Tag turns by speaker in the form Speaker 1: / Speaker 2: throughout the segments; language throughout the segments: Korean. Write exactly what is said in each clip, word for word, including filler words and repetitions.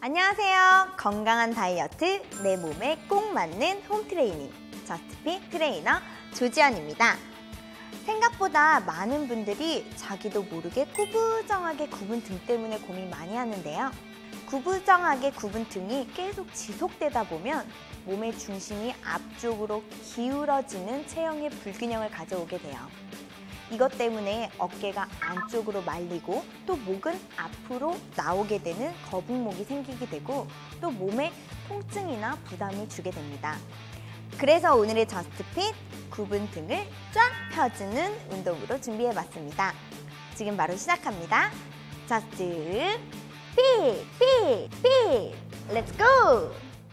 Speaker 1: 안녕하세요. 건강한 다이어트, 내 몸에 꼭 맞는 홈트레이닝 저스트핏 트레이너 조지연입니다. 생각보다 많은 분들이 자기도 모르게 구부정하게 굽은 등 때문에 고민 많이 하는데요. 구부정하게 굽은 등이 계속 지속되다 보면 몸의 중심이 앞쪽으로 기울어지는 체형의 불균형을 가져오게 돼요. 이것 때문에 어깨가 안쪽으로 말리고 또 목은 앞으로 나오게 되는 거북목이 생기게 되고 또 몸에 통증이나 부담을 주게 됩니다. 그래서 오늘의 저스트핏 굽은 등을 쫙 펴주는 운동으로 준비해봤습니다. 지금 바로 시작합니다. 저스트 핏! 핏! 핏! 렛츠 고!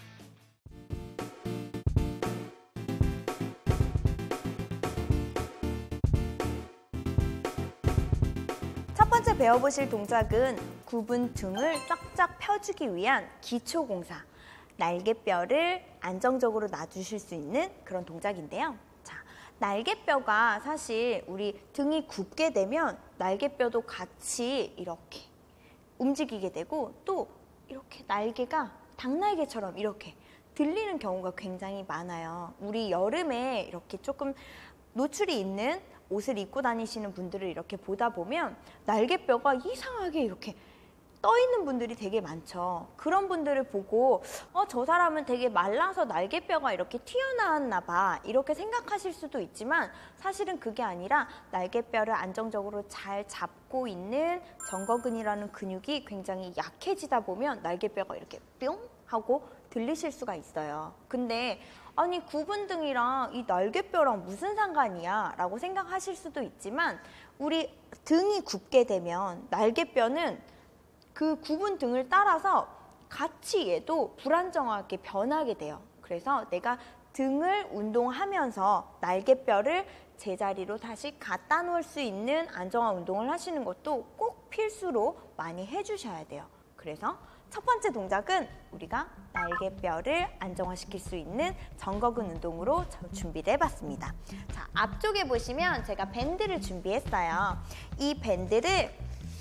Speaker 1: 첫 번째 배워보실 동작은 굽은 등을 쫙쫙 펴주기 위한 기초공사, 날개뼈를 안정적으로 놔주실 수 있는 그런 동작인데요. 자, 날개뼈가 사실 우리 등이 굽게 되면 날개뼈도 같이 이렇게 움직이게 되고 또 이렇게 날개가 닭날개처럼 이렇게 들리는 경우가 굉장히 많아요. 우리 여름에 이렇게 조금 노출이 있는 옷을 입고 다니시는 분들을 이렇게 보다 보면 날개뼈가 이상하게 이렇게 떠 있는 분들이 되게 많죠. 그런 분들을 보고 어, 저 사람은 되게 말라서 날개뼈가 이렇게 튀어나왔나 봐 이렇게 생각하실 수도 있지만 사실은 그게 아니라 날개뼈를 안정적으로 잘 잡고 있는 정거근이라는 근육이 굉장히 약해지다 보면 날개뼈가 이렇게 뿅 하고 들리실 수가 있어요. 근데 아니 굽은 등이랑 이 날개뼈랑 무슨 상관이야? 라고 생각하실 수도 있지만 우리 등이 굽게 되면 날개뼈는 그 굽은 등을 따라서 같이 얘도 불안정하게 변하게 돼요. 그래서 내가 등을 운동하면서 날개뼈를 제자리로 다시 갖다 놓을 수 있는 안정화 운동을 하시는 것도 꼭 필수로 많이 해주셔야 돼요. 그래서 첫 번째 동작은 우리가 날개뼈를 안정화시킬 수 있는 정거근 운동으로 준비를 해봤습니다. 자, 앞쪽에 보시면 제가 밴드를 준비했어요. 이 밴드를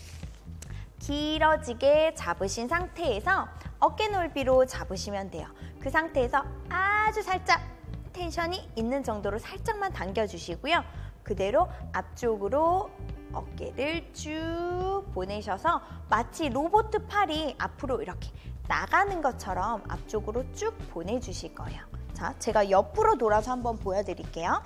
Speaker 1: 길어지게 잡으신 상태에서 어깨 넓이로 잡으시면 돼요. 그 상태에서 아주 살짝 텐션이 있는 정도로 살짝만 당겨주시고요. 그대로 앞쪽으로 어깨를 쭉 보내셔서 마치 로봇 팔이 앞으로 이렇게 나가는 것처럼 앞쪽으로 쭉 보내주실 거예요. 자, 제가 옆으로 돌아서 한번 보여드릴게요.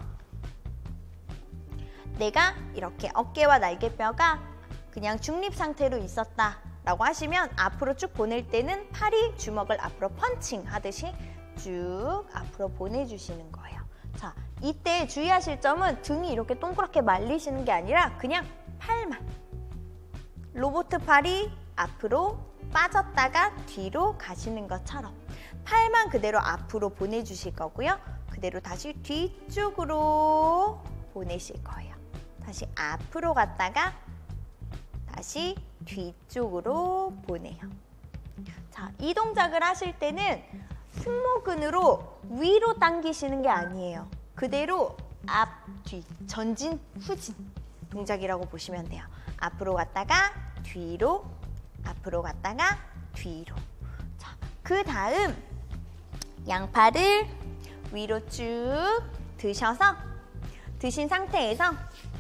Speaker 1: 내가 이렇게 어깨와 날개뼈가 그냥 중립 상태로 있었다 라고 하시면 앞으로 쭉 보낼 때는 팔이 주먹을 앞으로 펀칭 하듯이 쭉 앞으로 보내주시는 거예요. 자, 이때 주의하실 점은 등이 이렇게 동그랗게 말리시는 게 아니라 그냥 팔만 로봇 팔이 앞으로 빠졌다가 뒤로 가시는 것처럼 팔만 그대로 앞으로 보내주실 거고요. 그대로 다시 뒤쪽으로 보내실 거예요. 다시 앞으로 갔다가 다시 뒤쪽으로 보내요. 자, 이 동작을 하실 때는 승모근으로 위로 당기시는 게 아니에요. 그대로 앞, 뒤, 전진, 후진 동작이라고 보시면 돼요. 앞으로 갔다가 뒤로, 앞으로 갔다가 뒤로. 자, 그 다음 양팔을 위로 쭉 드셔서 드신 상태에서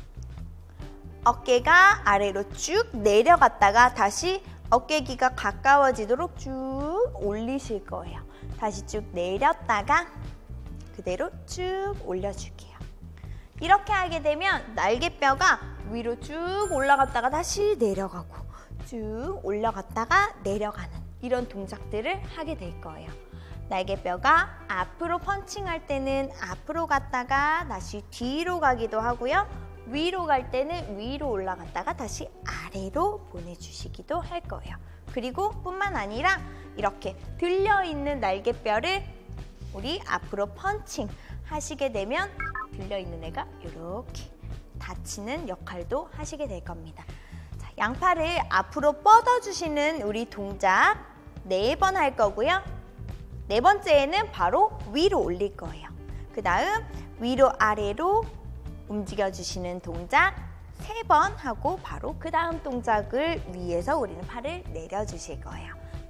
Speaker 1: 어깨가 아래로 쭉 내려갔다가 다시 어깨기가 가까워지도록 쭉 올리실 거예요. 다시 쭉 내렸다가 그대로 쭉 올려줄게요. 이렇게 하게 되면 날개뼈가 위로 쭉 올라갔다가 다시 내려가고 쭉 올라갔다가 내려가는 이런 동작들을 하게 될 거예요. 날개뼈가 앞으로 펀칭할 때는 앞으로 갔다가 다시 뒤로 가기도 하고요. 위로 갈 때는 위로 올라갔다가 다시 아래로 보내주시기도 할 거예요. 그리고 뿐만 아니라 이렇게 들려있는 날개뼈를 우리 앞으로 펀칭 하시게 되면 들려있는 애가 이렇게 닫히는 역할도 하시게 될 겁니다. 자, 양팔을 앞으로 뻗어주시는 우리 동작 네 번 할 거고요. 네 번째에는 바로 위로 올릴 거예요. 그 다음 위로 아래로 움직여주시는 동작 세 번 하고 바로 그 다음 동작을 위해서 우리는 팔을 내려주실 거예요.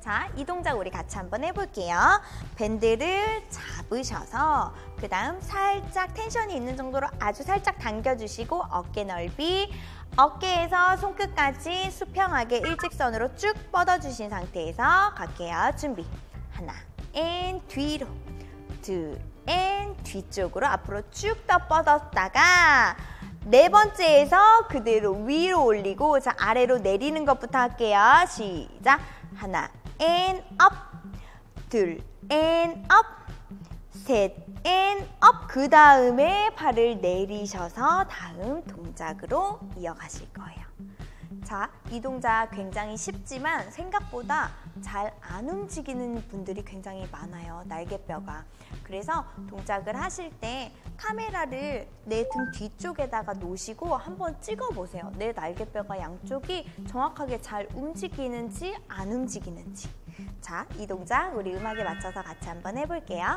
Speaker 1: 자, 이 동작 우리 같이 한번 해볼게요. 밴드를 잡으셔서 그 다음 살짝 텐션이 있는 정도로 아주 살짝 당겨주시고 어깨 넓이, 어깨에서 손끝까지 수평하게 일직선으로 쭉 뻗어주신 상태에서 갈게요. 준비. 하나, 앤 뒤로, 둘, 앤 뒤쪽으로 앞으로 쭉 더 뻗었다가 네 번째에서 그대로 위로 올리고 자 아래로 내리는 것부터 할게요. 시작. 하나, 앤 업, 둘, 앤 업, 셋, 앤 업. 그 다음에 팔을 내리셔서 다음 동작으로 이어가실 거예요. 자, 이 동작 굉장히 쉽지만 생각보다 잘 안 움직이는 분들이 굉장히 많아요. 날개뼈가. 그래서 동작을 하실 때 카메라를 내 등 뒤쪽에다가 놓으시고 한번 찍어보세요. 내 날개뼈가 양쪽이 정확하게 잘 움직이는지 안 움직이는지. 자, 이 동작 우리 음악에 맞춰서 같이 한번 해볼게요.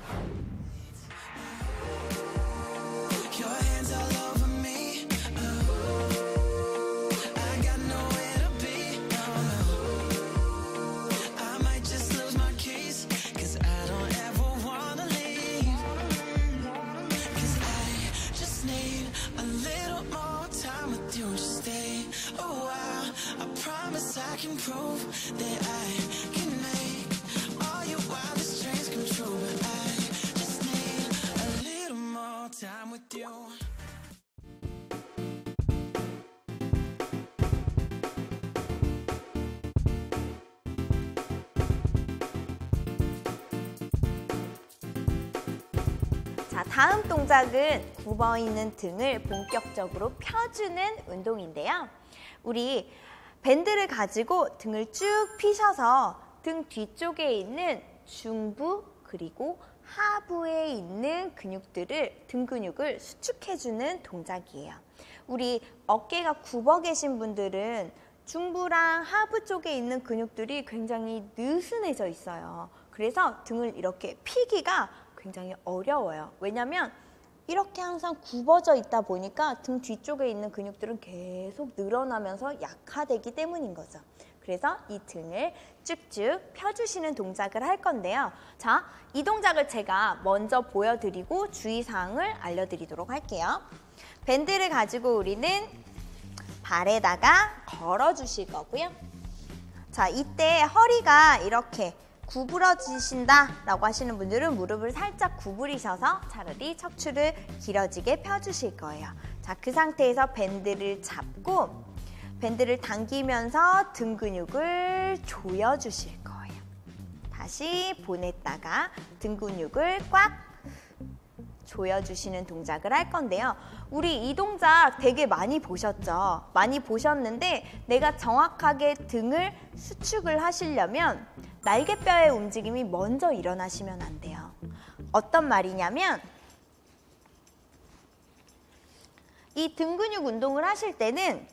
Speaker 2: I can prove that I can make all your wildest dreams come true, but I just need a little more time with you.
Speaker 1: 자, 다음 동작은 굽어 있는 등을 본격적으로 펴주는 운동인데요. 우리 밴드를 가지고 등을 쭉 펴셔서 등 뒤쪽에 있는 중부 그리고 하부에 있는 근육들을 등 근육을 수축해주는 동작이에요. 우리 어깨가 굽어 계신 분들은 중부랑 하부 쪽에 있는 근육들이 굉장히 느슨해져 있어요. 그래서 등을 이렇게 펴기가 굉장히 어려워요. 왜냐면 이렇게 항상 굽어져 있다 보니까 등 뒤쪽에 있는 근육들은 계속 늘어나면서 약화되기 때문인 거죠. 그래서 이 등을 쭉쭉 펴주시는 동작을 할 건데요. 자, 이 동작을 제가 먼저 보여드리고 주의사항을 알려드리도록 할게요. 밴드를 가지고 우리는 발에다가 걸어주실 거고요. 자, 이때 허리가 이렇게 구부러지신다 라고 하시는 분들은 무릎을 살짝 구부리셔서 차라리 척추를 길어지게 펴주실 거예요. 자, 그 상태에서 밴드를 잡고 밴드를 당기면서 등 근육을 조여주실 거예요. 다시 보냈다가 등 근육을 꽉 조여주시는 동작을 할 건데요. 우리 이 동작 되게 많이 보셨죠? 많이 보셨는데 내가 정확하게 등을 수축을 하시려면 날개뼈의 움직임이 먼저 일어나시면 안 돼요. 어떤 말이냐면 이 등 근육 운동을 하실 때는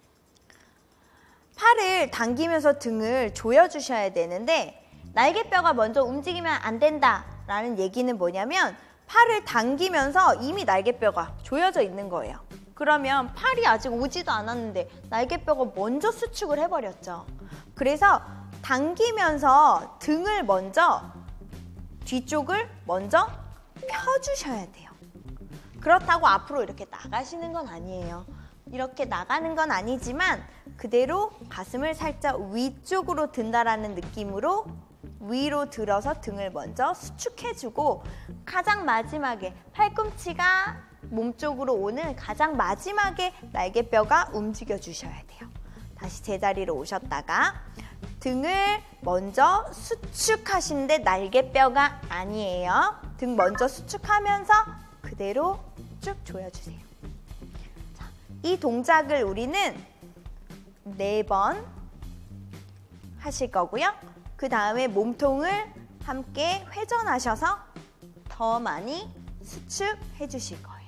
Speaker 1: 팔을 당기면서 등을 조여주셔야 되는데 날개뼈가 먼저 움직이면 안 된다라는 얘기는 뭐냐면 팔을 당기면서 이미 날개뼈가 조여져 있는 거예요. 그러면 팔이 아직 오지도 않았는데 날개뼈가 먼저 수축을 해버렸죠. 그래서 당기면서 등을 먼저 뒤쪽을 먼저 펴주셔야 돼요. 그렇다고 앞으로 이렇게 나가시는 건 아니에요. 이렇게 나가는 건 아니지만 그대로 가슴을 살짝 위쪽으로 든다라는 느낌으로 위로 들어서 등을 먼저 수축해주고 가장 마지막에 팔꿈치가 몸쪽으로 오는 가장 마지막에 날개뼈가 움직여 주셔야 돼요. 다시 제자리로 오셨다가 등을 먼저 수축하시는데 날개뼈가 아니에요. 등 먼저 수축하면서 그대로 쭉 조여주세요. 자, 이 동작을 우리는 네 번 하실 거고요. 그 다음에 몸통을 함께 회전하셔서 더 많이 수축해 주실 거예요.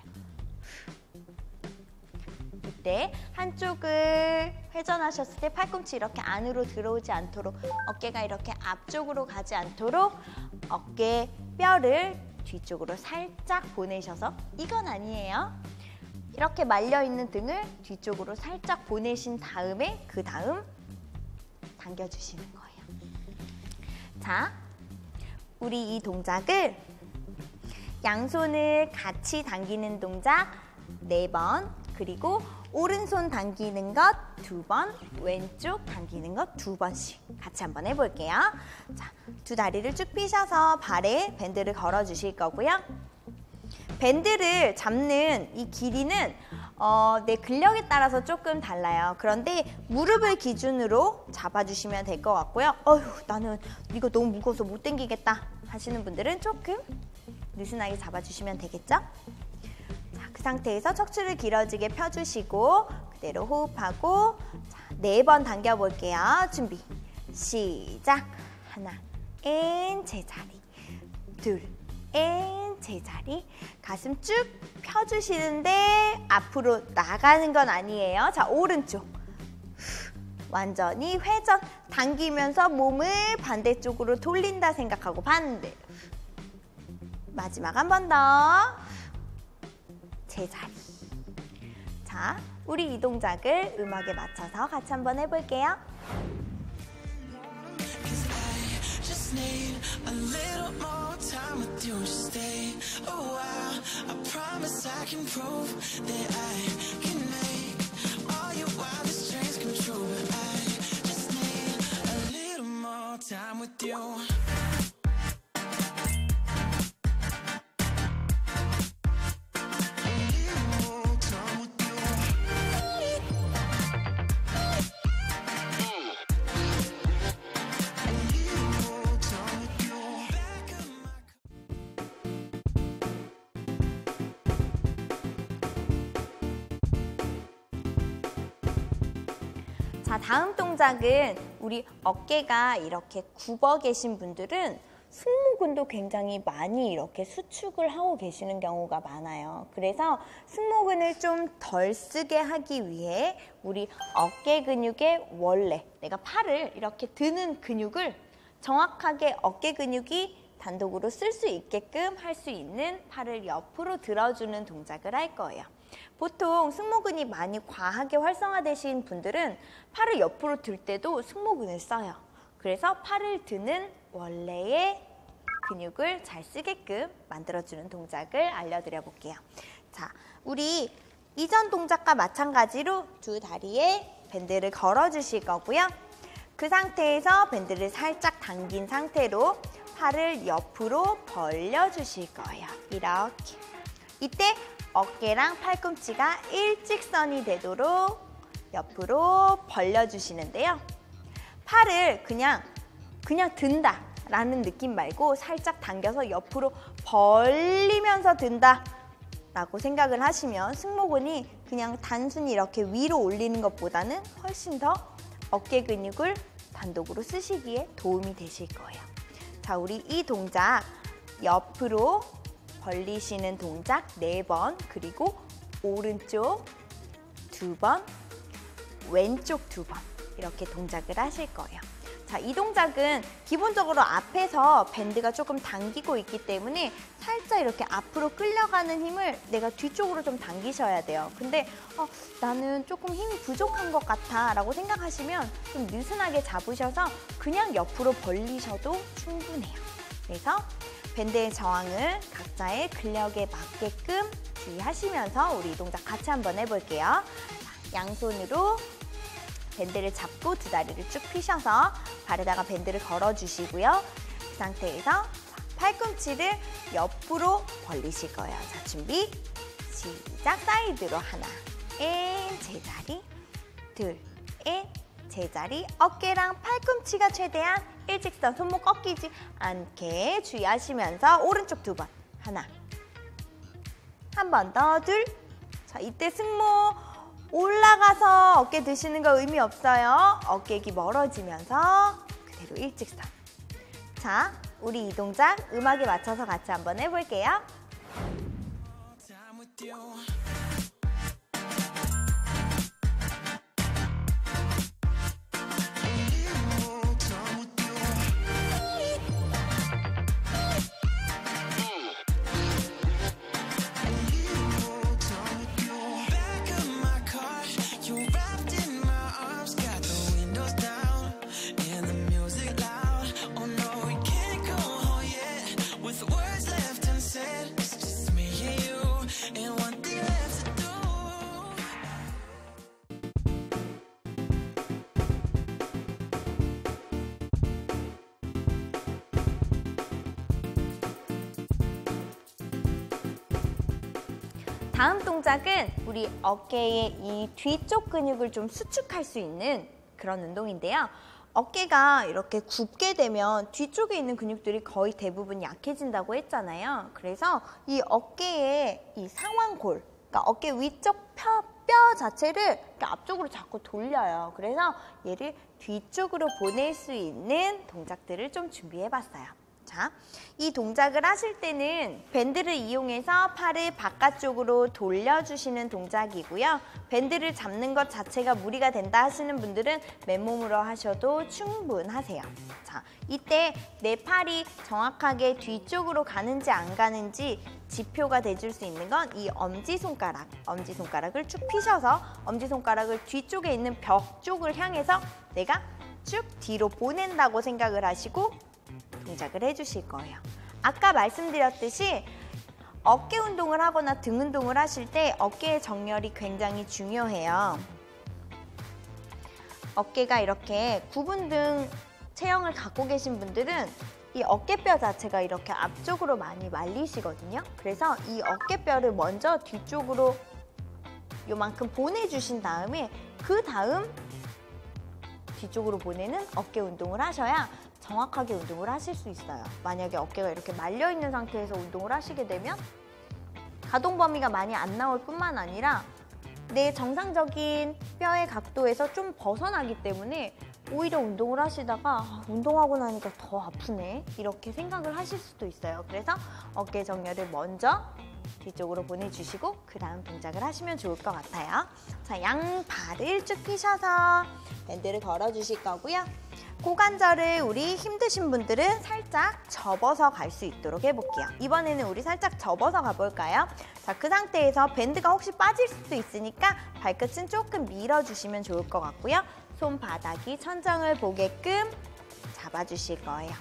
Speaker 1: 이때 한쪽을 회전하셨을 때 팔꿈치 이렇게 안으로 들어오지 않도록 어깨가 이렇게 앞쪽으로 가지 않도록 어깨 뼈를 뒤쪽으로 살짝 보내셔서 이건 아니에요. 이렇게 말려있는 등을 뒤쪽으로 살짝 보내신 다음에 그 다음 당겨주시는 거예요. 자, 우리 이 동작을 양손을 같이 당기는 동작 네 번, 그리고 오른손 당기는 것 두 번, 왼쪽 당기는 것 두 번씩 같이 한번 해볼게요. 자, 두 다리를 쭉 펴셔서 발에 밴드를 걸어주실 거고요. 밴드를 잡는 이 길이는 어, 내 근력에 따라서 조금 달라요. 그런데 무릎을 기준으로 잡아주시면 될 것 같고요. 어휴, 나는 이거 너무 무거워서 못 당기겠다 하시는 분들은 조금 느슨하게 잡아주시면 되겠죠? 자, 그 상태에서 척추를 길어지게 펴주시고 그대로 호흡하고 네 번 당겨볼게요. 준비, 시작. 하나, 앤 제자리. 둘, 앤 제자리. 가슴 쭉 펴주시는데 앞으로 나가는 건 아니에요. 자, 오른쪽. 완전히 회전. 당기면서 몸을 반대쪽으로 돌린다 생각하고 반대. 마지막 한 번 더. 제자리. 자, 우리 이 동작을 음악에 맞춰서 같이 한번 해볼게요.
Speaker 2: Just need a little more time with you. Just stay a while. I promise I can prove that I can make all your wildest dreams come true. But I just need a little more time with you.
Speaker 1: 자, 다음 동작은 우리 어깨가 이렇게 굽어 계신 분들은 승모근도 굉장히 많이 이렇게 수축을 하고 계시는 경우가 많아요. 그래서 승모근을 좀 덜 쓰게 하기 위해 우리 어깨 근육의 원래 내가 팔을 이렇게 드는 근육을 정확하게 어깨 근육이 단독으로 쓸 수 있게끔 할 수 있는 팔을 옆으로 들어주는 동작을 할 거예요. 보통 승모근이 많이 과하게 활성화되신 분들은 팔을 옆으로 들 때도 승모근을 써요. 그래서 팔을 드는 원래의 근육을 잘 쓰게끔 만들어주는 동작을 알려드려 볼게요. 자, 우리 이전 동작과 마찬가지로 두 다리에 밴드를 걸어주실 거고요. 그 상태에서 밴드를 살짝 당긴 상태로 팔을 옆으로 벌려주실 거예요. 이렇게. 이때 어깨랑 팔꿈치가 일직선이 되도록 옆으로 벌려주시는데요. 팔을 그냥 그냥 든다 라는 느낌 말고 살짝 당겨서 옆으로 벌리면서 든다 라고 생각을 하시면 승모근이 그냥 단순히 이렇게 위로 올리는 것보다는 훨씬 더 어깨 근육을 단독으로 쓰시기에 도움이 되실 거예요. 자, 우리 이 동작 옆으로 벌리시는 동작 네 번, 그리고 오른쪽 두 번, 왼쪽 두 번 이렇게 동작을 하실 거예요. 자, 이 동작은 기본적으로 앞에서 밴드가 조금 당기고 있기 때문에 살짝 이렇게 앞으로 끌려가는 힘을 내가 뒤쪽으로 좀 당기셔야 돼요. 근데 어, 나는 조금 힘이 부족한 것 같아 라고 생각하시면 좀 느슨하게 잡으셔서 그냥 옆으로 벌리셔도 충분해요. 그래서 밴드의 저항을 각자의 근력에 맞게끔 주의하시면서 우리 이 동작 같이 한번 해볼게요. 자, 양손으로 밴드를 잡고 두 다리를 쭉 펴셔서 발에다가 밴드를 걸어주시고요. 그 상태에서 자, 팔꿈치를 옆으로 벌리실 거예요. 자, 준비, 시작. 사이드로 하나, 앤 제자리, 둘, 앤 제자리. 어깨랑 팔꿈치가 최대한 일직선, 손목 꺾이지 않게 주의하시면서 오른쪽 두 번, 하나, 한 번 더, 둘. 자, 이때 승모 올라가서 어깨 드시는 거 의미 없어요. 어깨기 멀어지면서 그대로 일직선. 자, 우리 이 동작 음악에 맞춰서 같이 한번 해볼게요.
Speaker 2: Wrapped in my arms, got the windows down and the music loud. Oh no, we
Speaker 1: 다음 동작은 우리 어깨의 이 뒤쪽 근육을 좀 수축할 수 있는 그런 운동인데요. 어깨가 이렇게 굽게 되면 뒤쪽에 있는 근육들이 거의 대부분 약해진다고 했잖아요. 그래서 이 어깨의 이 상완골, 그러니까 어깨 위쪽 뼈, 뼈 자체를 이렇게 앞쪽으로 자꾸 돌려요. 그래서 얘를 뒤쪽으로 보낼 수 있는 동작들을 좀 준비해봤어요. 자, 이 동작을 하실 때는 밴드를 이용해서 팔을 바깥쪽으로 돌려주시는 동작이고요. 밴드를 잡는 것 자체가 무리가 된다 하시는 분들은 맨몸으로 하셔도 충분하세요. 자, 이때 내 팔이 정확하게 뒤쪽으로 가는지 안 가는지 지표가 돼줄 수 있는 건 이 엄지손가락, 엄지손가락을 쭉 펴셔서 엄지손가락을 뒤쪽에 있는 벽 쪽을 향해서 내가 쭉 뒤로 보낸다고 생각을 하시고 동작을 해주실 거예요. 아까 말씀드렸듯이 어깨 운동을 하거나 등 운동을 하실 때 어깨의 정렬이 굉장히 중요해요. 어깨가 이렇게 굽은 등 체형을 갖고 계신 분들은 이 어깨뼈 자체가 이렇게 앞쪽으로 많이 말리시거든요. 그래서 이 어깨뼈를 먼저 뒤쪽으로 요만큼 보내주신 다음에 그 다음 뒤쪽으로 보내는 어깨 운동을 하셔야 정확하게 운동을 하실 수 있어요. 만약에 어깨가 이렇게 말려있는 상태에서 운동을 하시게 되면 가동 범위가 많이 안 나올 뿐만 아니라 내 정상적인 뼈의 각도에서 좀 벗어나기 때문에 오히려 운동을 하시다가 아, 운동하고 나니까 더 아프네 이렇게 생각을 하실 수도 있어요. 그래서 어깨 정렬을 먼저 뒤쪽으로 보내주시고 그 다음 동작을 하시면 좋을 것 같아요. 자, 양발을 쭉 펴셔서 밴드를 걸어주실 거고요. 고관절을 우리 힘드신 분들은 살짝 접어서 갈 수 있도록 해볼게요. 이번에는 우리 살짝 접어서 가볼까요? 자, 그 상태에서 밴드가 혹시 빠질 수도 있으니까 발끝은 조금 밀어주시면 좋을 것 같고요. 손바닥이 천정을 보게끔 잡아주실 거예요.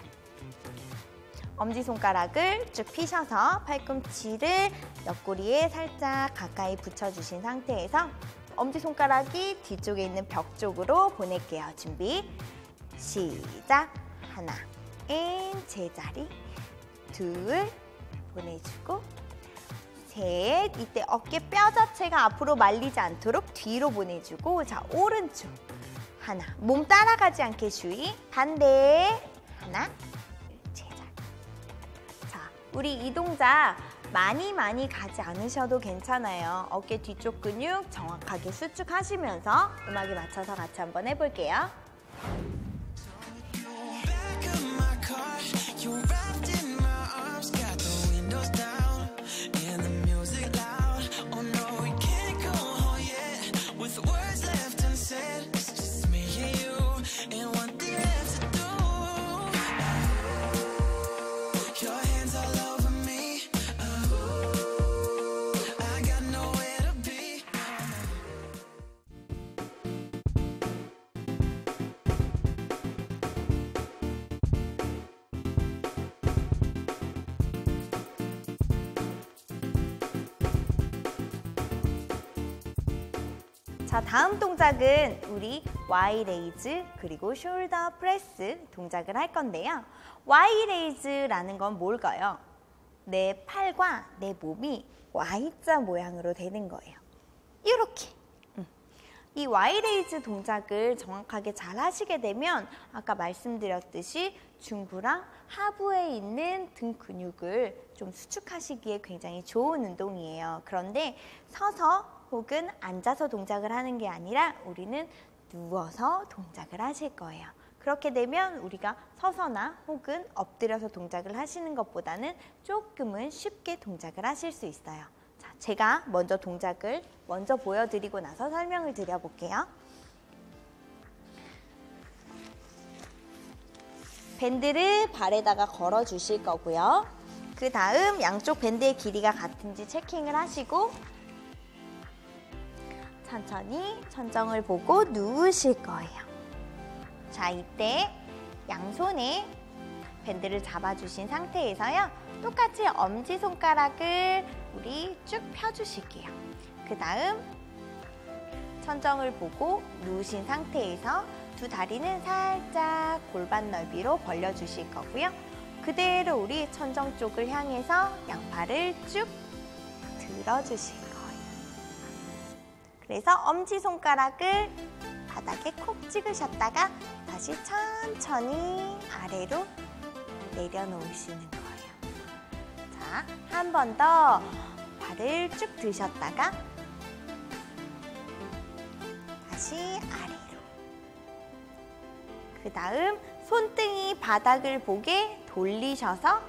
Speaker 1: 엄지손가락을 쭉 펴셔서 팔꿈치를 옆구리에 살짝 가까이 붙여주신 상태에서 엄지손가락이 뒤쪽에 있는 벽 쪽으로 보낼게요. 준비, 시작! 하나, 인, 제자리, 둘, 보내주고, 셋, 이때 어깨 뼈 자체가 앞으로 말리지 않도록 뒤로 보내주고, 자, 오른쪽, 하나, 몸 따라가지 않게 주의, 반대, 하나, 제자리. 자, 우리 이 동작 많이 많이 가지 않으셔도 괜찮아요. 어깨 뒤쪽 근육 정확하게 수축하시면서 음악에 맞춰서 같이 한번 해볼게요. 자, 다음 동작은 우리 Y 레이즈 그리고 숄더 프레스 동작을 할 건데요. Y 레이즈라는 건 뭘까요? 내 팔과 내 몸이 Y자 모양으로 되는 거예요. 이렇게. 이 Y 레이즈 동작을 정확하게 잘 하시게 되면 아까 말씀드렸듯이 중부랑 하부에 있는 등 근육을 좀 수축하시기에 굉장히 좋은 운동이에요. 그런데 서서 혹은 앉아서 동작을 하는 게 아니라 우리는 누워서 동작을 하실 거예요. 그렇게 되면 우리가 서서나 혹은 엎드려서 동작을 하시는 것보다는 조금은 쉽게 동작을 하실 수 있어요. 자, 제가 먼저 동작을 먼저 보여드리고 나서 설명을 드려볼게요. 밴드를 발에다가 걸어 주실 거고요. 그 다음 양쪽 밴드의 길이가 같은지 체킹을 하시고 천천히 천정을 보고 누우실 거예요. 자, 이때 양손에 밴드를 잡아주신 상태에서요. 똑같이 엄지손가락을 우리 쭉 펴주실게요. 그 다음 천정을 보고 누우신 상태에서 두 다리는 살짝 골반 넓이로 벌려주실 거고요. 그대로 우리 천정 쪽을 향해서 양팔을 쭉 들어주실 거예요. 그래서 엄지손가락을 바닥에 콕 찍으셨다가 다시 천천히 아래로 내려놓으시는 거예요. 자, 한 번 더 발을 쭉 드셨다가 다시 아래로. 그 다음 손등이 바닥을 보게 돌리셔서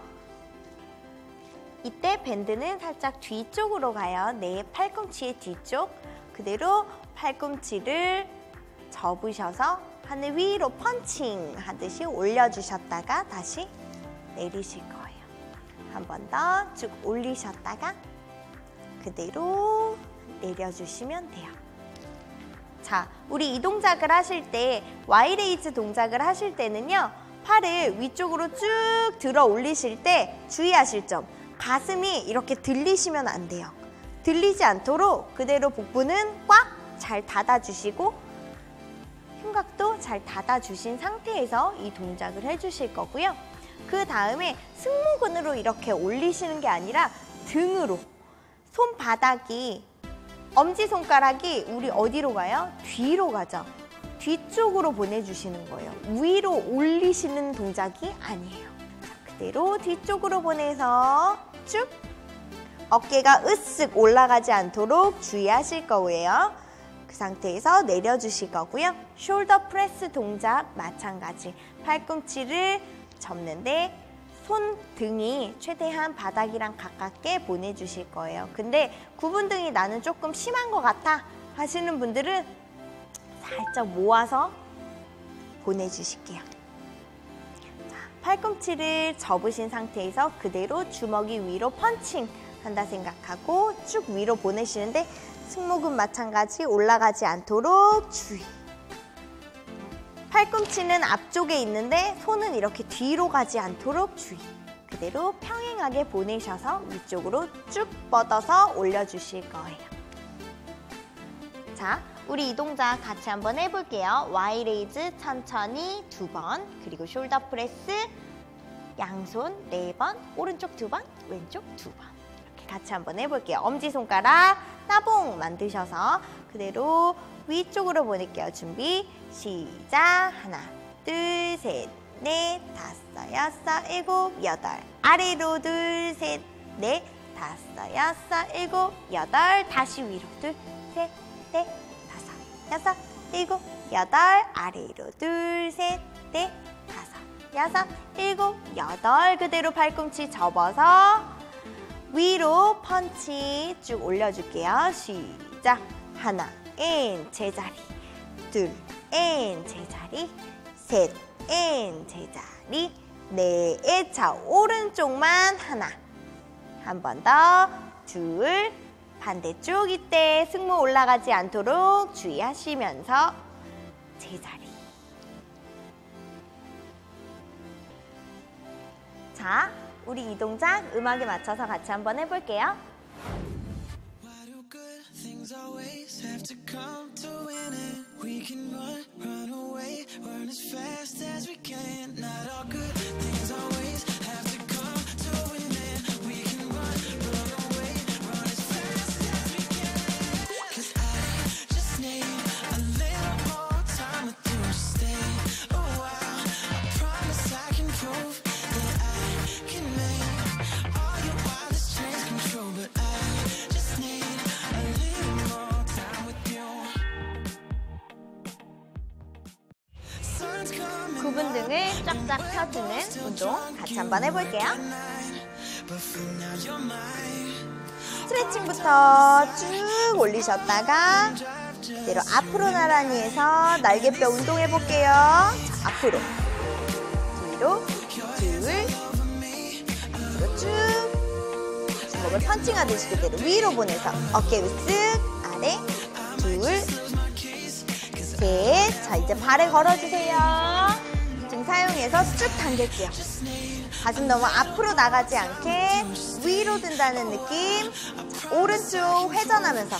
Speaker 1: 이때 밴드는 살짝 뒤쪽으로 가요. 내 팔꿈치의 뒤쪽. 그대로 팔꿈치를 접으셔서 하늘 위로 펀칭 하듯이 올려주셨다가 다시 내리실 거예요. 한 번 더 쭉 올리셨다가 그대로 내려주시면 돼요. 자, 우리 이 동작을 하실 때 와이레이즈 동작을 하실 때는요. 팔을 위쪽으로 쭉 들어 올리실 때 주의하실 점. 가슴이 이렇게 들리시면 안 돼요. 들리지 않도록 그대로 복부는 꽉 잘 닫아주시고 흉곽도 잘 닫아주신 상태에서 이 동작을 해주실 거고요. 그 다음에 승모근으로 이렇게 올리시는 게 아니라 등으로 손바닥이 엄지손가락이 우리 어디로 가요? 뒤로 가죠. 뒤쪽으로 보내주시는 거예요. 위로 올리시는 동작이 아니에요. 자, 그대로 뒤쪽으로 보내서 쭉 어깨가 으쓱 올라가지 않도록 주의하실 거고요. 그 상태에서 내려주실 거고요. 숄더 프레스 동작 마찬가지. 팔꿈치를 접는데 손등이 최대한 바닥이랑 가깝게 보내주실 거예요. 근데 구분등이 나는 조금 심한 것 같아 하시는 분들은 살짝 모아서 보내주실게요. 자, 팔꿈치를 접으신 상태에서 그대로 주먹이 위로 펀칭 한다 생각하고 쭉 위로 보내시는데 승모근 마찬가지 올라가지 않도록 주의. 팔꿈치는 앞쪽에 있는데 손은 이렇게 뒤로 가지 않도록 주의. 그대로 평행하게 보내셔서 위쪽으로 쭉 뻗어서 올려주실 거예요. 자, 우리 이 동작 같이 한번 해볼게요. 와이레이즈 천천히 두 번, 그리고 숄더 프레스 양손 네 번, 오른쪽 두 번, 왼쪽 두 번. 이렇게 같이 한번 해볼게요. 엄지손가락 따봉 만드셔서 그대로 위쪽으로 보낼게요. 준비, 시작! 하나, 둘, 셋, 넷, 다섯, 여섯, 일곱, 여덟. 아래로 둘, 셋, 넷, 다섯, 여섯, 일곱, 여덟. 다시 위로 둘, 셋, 넷, 다섯, 여섯, 일곱, 여덟. 아래로 둘, 셋, 넷, 다섯, 여섯, 일곱, 여덟. 그대로 팔꿈치 접어서 위로 펀치 쭉 올려줄게요. 시작! 하나, 앤 제자리, 둘, 앤 제자리, 셋, 앤 제자리, 넷. 자, 오른쪽만 하나. 한 번 더, 둘. 반대쪽 이때 승모 올라가지 않도록 주의하시면서 제자리. 자, 우리 이 동작 음악에 맞춰서 같이 한번 해볼게요.
Speaker 2: Things always have to come to an end. We can run, run away, run as fast as we can. Not all good things always have to come to an end. We can run, run away, run as fast as we can. 'Cause I just need a little more time with you to stay a while. I promise I can prove that I can make all your wildest dreams come true. But I just need a little more time with you. Sun's coming
Speaker 1: 구분 등을 쫙쫙 펴주는 운동 같이 한번 해볼게요.
Speaker 2: but for now you're mine.
Speaker 1: 스트레칭부터 쭉 올리셨다가 그대로 앞으로 나란히 해서 날개뼈 운동해볼게요. 자, 앞으로, 뒤로, 둘, 뒤로 쭉. 주먹을 펀칭하듯이 그대로 위로 보내서 어깨 으쓱, 아래, 둘, 셋. 자, 이제 발에 걸어주세요. 등 사용해서 쭉 당길게요. 가슴 너무 앞으로 나가지 않게 위로 든다는 느낌. 자, 오른쪽 회전하면서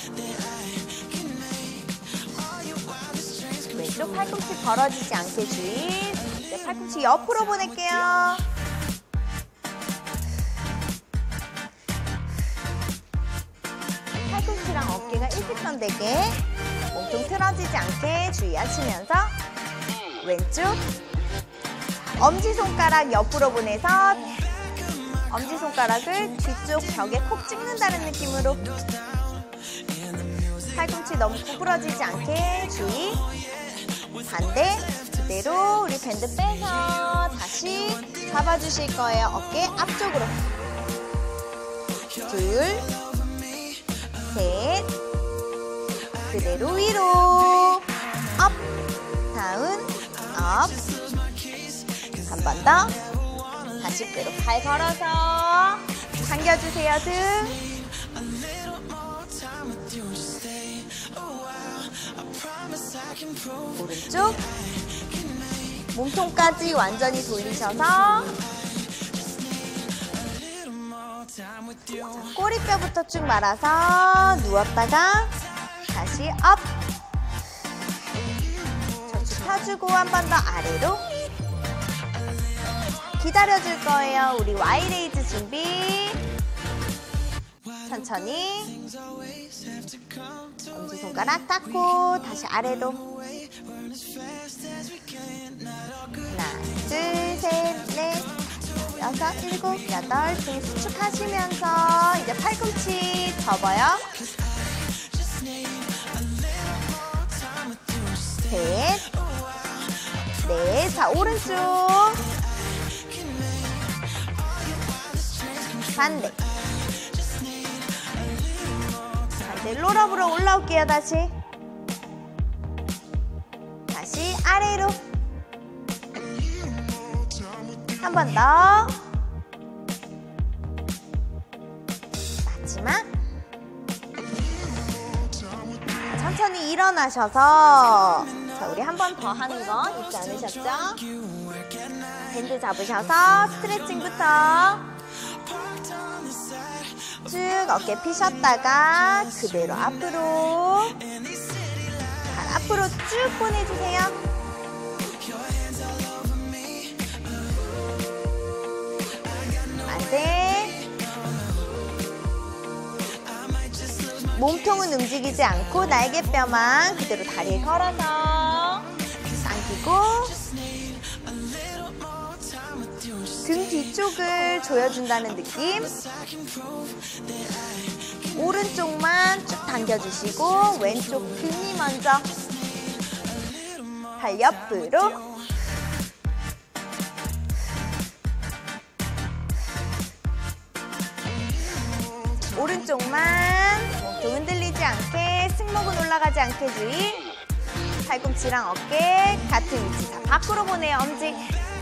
Speaker 1: 왼쪽 팔꿈치 벌어지지 않게 주의. 이제 팔꿈치 옆으로 보낼게요. 팔꿈치랑 어깨가 일직선 되게 몸통 틀어지지 않게 주의하시면서 왼쪽 엄지손가락 옆으로 보내서 엄지손가락을 뒤쪽 벽에 콕 찍는다는 느낌으로 팔꿈치 너무 구부러지지 않게 주의. 반대 그대로 우리 밴드 빼서 다시 잡아주실 거예요. 어깨 앞쪽으로. 둘, 셋, 그대로 위로. 업, 다운, 업. 한 번 더. 다시 그대로 팔 걸어서 당겨주세요. 등. 오른쪽 몸통까지 완전히 돌리셔서 자, 꼬리뼈부터 쭉 말아서 누웠다가 다시 업. 척추 펴주고 한 번 더 아래로. 기다려줄 거예요. 우리 와이레이즈 준비. 천천히 엄지손가락 닦고 다시 아래로. 하나, 둘, 셋, 넷, 여섯, 일곱, 여덟. 등 수축하시면서 이제 팔꿈치 접어요. 셋, 넷. 자, 오른쪽 반대. 반대 롤업으로 올라올게요. 다시 다시 아래로. 한 번 더. 마지막. 천천히 일어나셔서 자, 우리 한 번 더 하는 거 잊지 않으셨죠? 밴드 잡으셔서 스트레칭부터 쭉 어깨 피셨다가 그대로 앞으로. 발 앞으로 쭉 보내주세요. 만세. 몸통은 움직이지 않고 날개뼈만 그대로 다리에 걸어서 당기고 등 뒤쪽을 조여준다는 느낌. 오른쪽만 쭉 당겨주시고 왼쪽 등이 먼저. 발 옆으로. 오른쪽만 몸통 흔들리지 않게 승모근 올라가지 않게 주의. 팔꿈치랑 어깨 같은 위치. 다 밖으로 보내요. 엄지.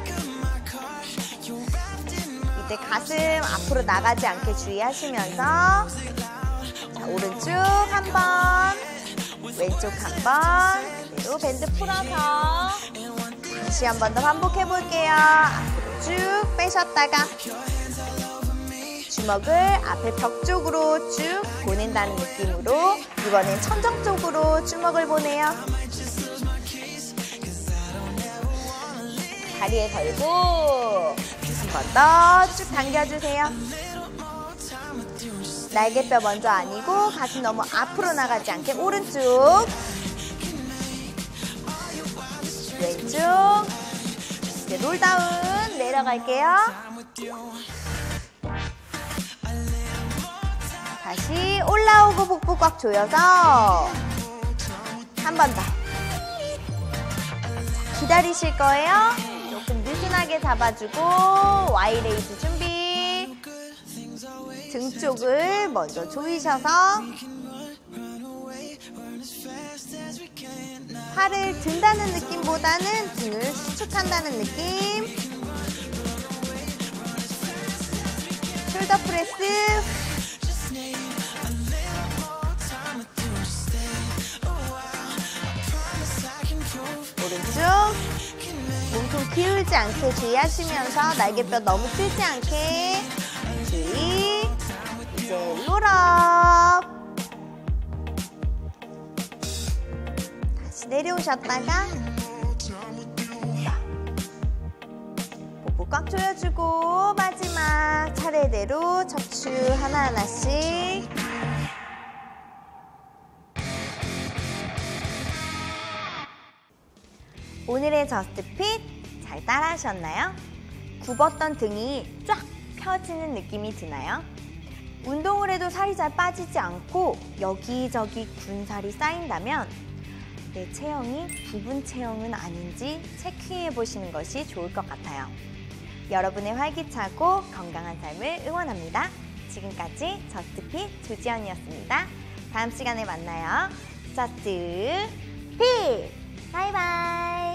Speaker 1: 이제 가슴 앞으로 나가지 않게 주의하시면서 자, 오른쪽 한 번, 왼쪽 한 번. 그리고 밴드 풀어서 다시 한 번 더 반복해 볼게요. 앞으로 쭉 빼셨다가 주먹을 앞에 벽 쪽으로 쭉 보낸다는 느낌으로 이번엔 천정 쪽으로 주먹을 보내요. 다리에 걸고 한 번 더 쭉 당겨주세요. 날개뼈 먼저 아니고 가슴 너무 앞으로 나가지 않게 오른쪽, 왼쪽. 이제 롤다운 내려갈게요. 다시 올라오고 복부 꽉 조여서 한 번 더. 기다리실 거예요. 조금 느슨하게 잡아주고 와이레이즈 준비. 등 쪽을 먼저 조이셔서 팔을 든다는 느낌보다는 등을 수축한다는 느낌. 숄더 프레스. 오른쪽 몸통 기울지 않게 주의하시면서 날개뼈 너무 뜨지 않게 주의. 이제 롤업. 다시 내려오셨다가 복부 꽉 조여주고 마지막 차례대로 척추 하나하나씩 오늘의 저스트핏 잘 따라하셨나요? 굽었던 등이 쫙 펴지는 느낌이 드나요? 운동을 해도 살이 잘 빠지지 않고 여기저기 군살이 쌓인다면 내 체형이 부분 체형은 아닌지 체크해 보시는 것이 좋을 것 같아요. 여러분의 활기차고 건강한 삶을 응원합니다. 지금까지 저스트핏 조지연이었습니다. 다음 시간에 만나요. 저스트핏! 바이바이!